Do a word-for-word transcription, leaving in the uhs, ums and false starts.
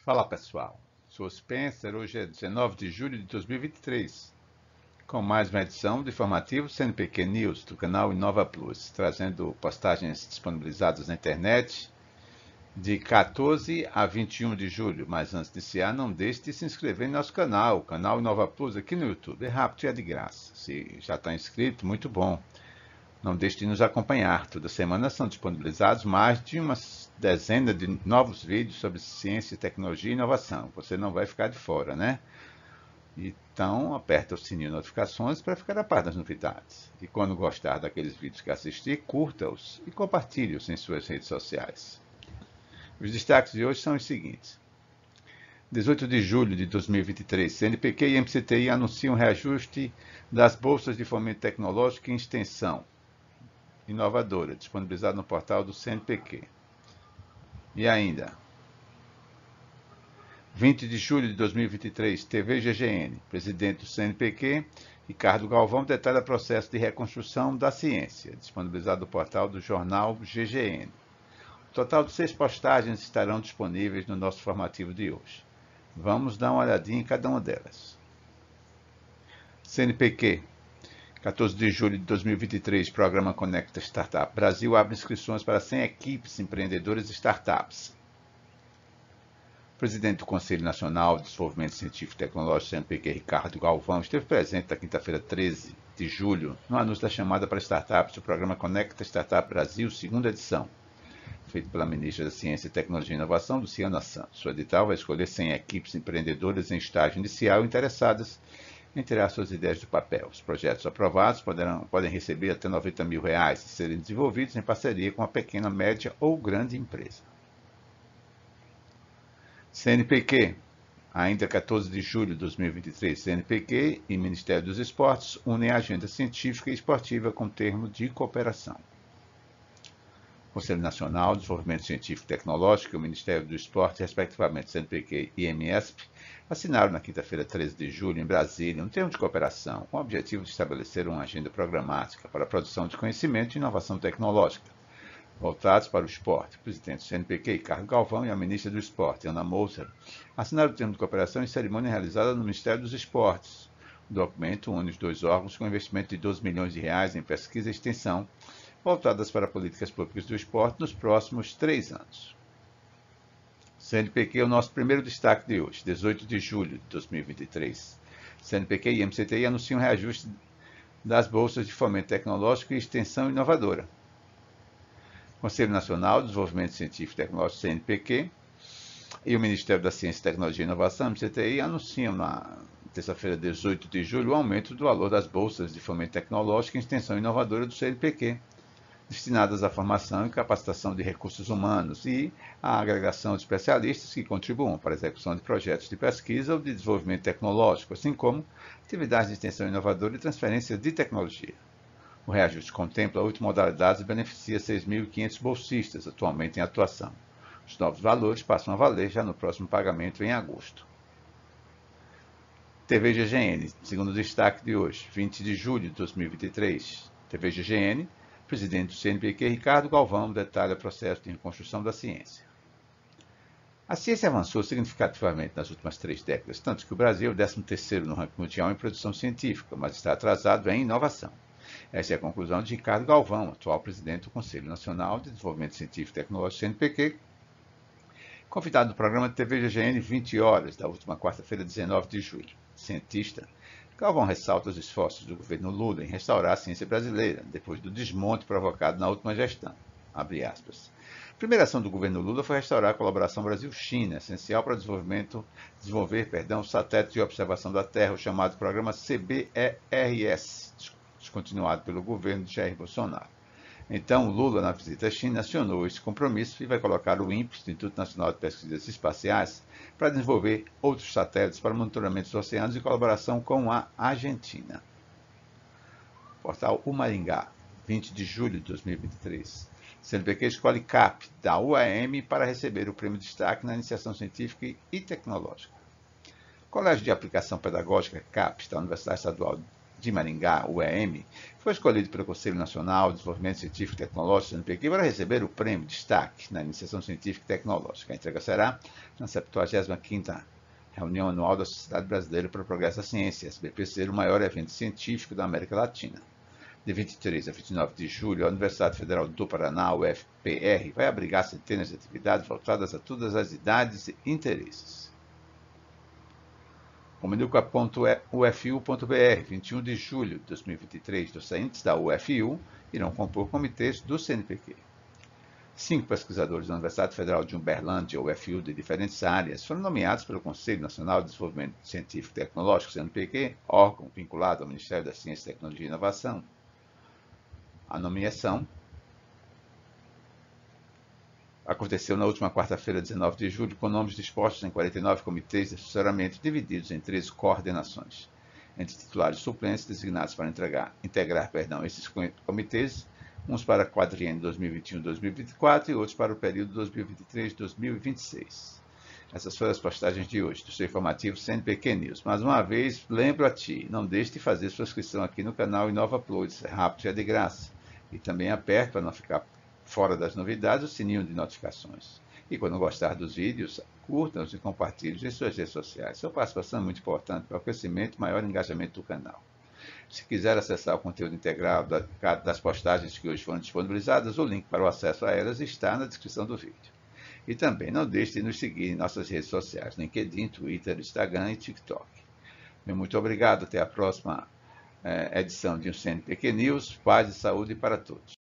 Fala pessoal, sou Spencer, hoje é dezenove de julho de dois mil e vinte e três, com mais uma edição do informativo C N Pq News do canal Inova Plus, trazendo postagens disponibilizadas na internet de quatorze a vinte e um de julho. Mas antes de iniciar, não deixe de se inscrever em nosso canal, o canal Inova Plus aqui no YouTube. É rápido e é de graça. Se já está inscrito, muito bom. Não deixe de nos acompanhar. Toda semana são disponibilizados mais de uma dezena de novos vídeos sobre ciência, tecnologia e inovação. Você não vai ficar de fora, né? Então, aperta o sininho de notificações para ficar a par das novidades. E quando gostar daqueles vídeos que assistir, curta-os e compartilhe-os em suas redes sociais. Os destaques de hoje são os seguintes. dezoito de julho de dois mil e vinte e três, C N Pq e M C T I anunciam reajuste das bolsas de fomento tecnológico e extensão inovadora, disponibilizado no portal do C N Pq. E ainda, vinte de julho de dois mil e vinte e três, T V G G N, presidente do C N Pq, Ricardo Galvão, detalha processo de reconstrução da ciência, disponibilizado no portal do jornal G G N. O total de seis postagens estarão disponíveis no nosso formativo de hoje. Vamos dar uma olhadinha em cada uma delas. C N Pq, quatorze de julho de dois mil e vinte e três, programa Conecta Startup. Brasil abre inscrições para cem equipes empreendedoras e startups. O presidente do Conselho Nacional de Desenvolvimento Científico e Tecnológico, C N Pq, Ricardo Galvão, esteve presente na quinta-feira, treze de julho, no anúncio da chamada para startups do programa Conecta Startup Brasil, segunda edição, feito pela ministra da Ciência, Tecnologia e Inovação, Luciana Santos. O edital vai escolher cem equipes empreendedoras em estágio inicial interessadas em tirar suas ideias do papel. Os projetos aprovados poderão, podem receber até noventa mil reais e serem desenvolvidos em parceria com uma pequena, média ou grande empresa. C N Pq, ainda quatorze de julho de dois mil e vinte e três, C N Pq e Ministério dos Esportes unem a agenda científica e esportiva com termo de cooperação. Conselho Nacional de Desenvolvimento Científico e Tecnológico e o Ministério do Esporte, respectivamente C N Pq e M E S P, assinaram na quinta-feira, treze de julho, em Brasília, um termo de cooperação com o objetivo de estabelecer uma agenda programática para a produção de conhecimento e inovação tecnológica, voltados para o esporte. O presidente do C N Pq, Ricardo Galvão, e a ministra do Esporte, Ana Moser, assinaram o termo de cooperação em cerimônia realizada no Ministério dos Esportes. O documento une os dois órgãos com um investimento de doze milhões de reais em pesquisa e extensão, voltadas para políticas públicas do esporte nos próximos três anos. C N Pq é o nosso primeiro destaque de hoje, dezoito de julho de dois mil e vinte e três. C N Pq e M C T I anunciam reajuste das bolsas de fomento tecnológico e extensão inovadora. Conselho Nacional de Desenvolvimento Científico e Tecnológico, C N Pq, e o Ministério da Ciência, Tecnologia e Inovação, M C T I, anunciam na terça-feira, dezoito de julho, o aumento do valor das bolsas de fomento tecnológico e extensão inovadora do C N Pq, destinadas à formação e capacitação de recursos humanos e à agregação de especialistas que contribuam para a execução de projetos de pesquisa ou de desenvolvimento tecnológico, assim como atividades de extensão inovadora e transferência de tecnologia. O reajuste contempla oito modalidades e beneficia seis mil e quinhentos bolsistas atualmente em atuação. Os novos valores passam a valer já no próximo pagamento em agosto. T V G G N, segundo destaque de hoje, vinte de julho de dois mil e vinte e três. T V G G N, presidente do C N Pq, Ricardo Galvão, detalha o processo de reconstrução da ciência. A ciência avançou significativamente nas últimas três décadas, tanto que o Brasil é o décimo terceiro no ranking mundial em produção científica, mas está atrasado em inovação. Essa é a conclusão de Ricardo Galvão, atual presidente do Conselho Nacional de Desenvolvimento Científico e Tecnológico, C N Pq, convidado no programa de T V G G N vinte horas, da última quarta-feira, dezenove de julho. Cientista, Galvão ressalta os esforços do governo Lula em restaurar a ciência brasileira, depois do desmonte provocado na última gestão. Abre aspas. A primeira ação do governo Lula foi restaurar a colaboração Brasil-China, essencial para desenvolvimento, desenvolver perdão, satélites de observação da Terra, o chamado programa C B E R S, descontinuado pelo governo de Jair Bolsonaro. Então, Lula, na visita à China, acionou esse compromisso e vai colocar o INPE, Instituto Nacional de Pesquisas Espaciais, para desenvolver outros satélites para monitoramento dos oceanos em colaboração com a Argentina. Portal O Maringá, vinte de julho de dois mil e vinte e três. C N Pq escolhe C A P da U A M para receber o prêmio de destaque na iniciação científica e tecnológica. O Colégio de Aplicação Pedagógica, C A P, da Universidade Estadual de Maringá, o E M, foi escolhido pelo Conselho Nacional de Desenvolvimento Científico e Tecnológico, C N Pq, para receber o prêmio Destaque na Iniciação Científica e Tecnológica. A entrega será na septuagésima quinta reunião anual da Sociedade Brasileira para o Progresso da Ciência, S B P C, o maior evento científico da América Latina. De vinte e três a vinte e nove de julho, a Universidade Federal do Paraná, U F P R, vai abrigar centenas de atividades voltadas a todas as idades e interesses. O Minuca ponto U F U ponto B R, vinte e um de julho de dois mil e vinte e três, docentes da U F U irão compor comitês do C N Pq. Cinco pesquisadores da Universidade Federal de Uberlândia, U F U, de diferentes áreas, foram nomeados pelo Conselho Nacional de Desenvolvimento Científico e Tecnológico, C N Pq, órgão vinculado ao Ministério da Ciência, Tecnologia e Inovação. A nomeação aconteceu na última quarta-feira, dezenove de julho, com nomes dispostos em quarenta e nove comitês de assessoramento, divididos em treze coordenações. Entre titulares e suplentes designados para entregar, integrar perdão, esses comitês, uns para quadriênio dois mil e vinte e um a dois mil e vinte e quatro e outros para o período dois mil e vinte e três a dois mil e vinte e seis. Essas foram as postagens de hoje, do seu informativo C N Pq News. Mais uma vez, lembro a ti, não deixe de fazer sua inscrição aqui no canal Inova Uploads, é rápido e é de graça. E também aperte, para não ficar fora das novidades, o sininho de notificações. E quando gostar dos vídeos, curtam-os e compartilhem em suas redes sociais. Sua participação é muito importante para o crescimento e maior engajamento do canal. Se quiser acessar o conteúdo integral das postagens que hoje foram disponibilizadas, o link para o acesso a elas está na descrição do vídeo. E também não deixe de nos seguir em nossas redes sociais, LinkedIn, Twitter, Instagram e TikTok. Meu muito obrigado, até a próxima edição de um C N Pq News, paz e saúde para todos.